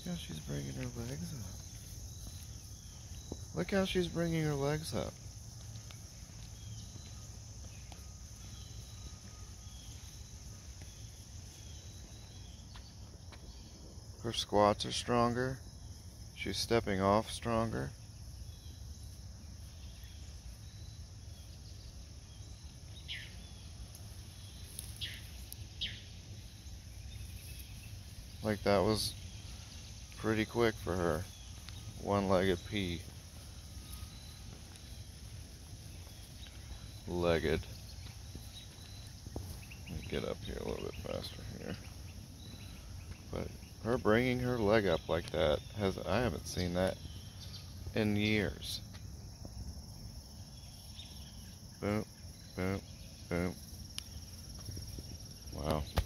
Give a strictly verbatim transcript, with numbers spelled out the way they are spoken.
Look how she's bringing her legs up. Look how she's bringing her legs up. Her squats are stronger. She's stepping off stronger. Like that was pretty quick for her. One-legged pea. Legged. Let me get up here a little bit faster here. But her bringing her leg up like that has I haven't seen that in years. Boom, boom, boom. Wow.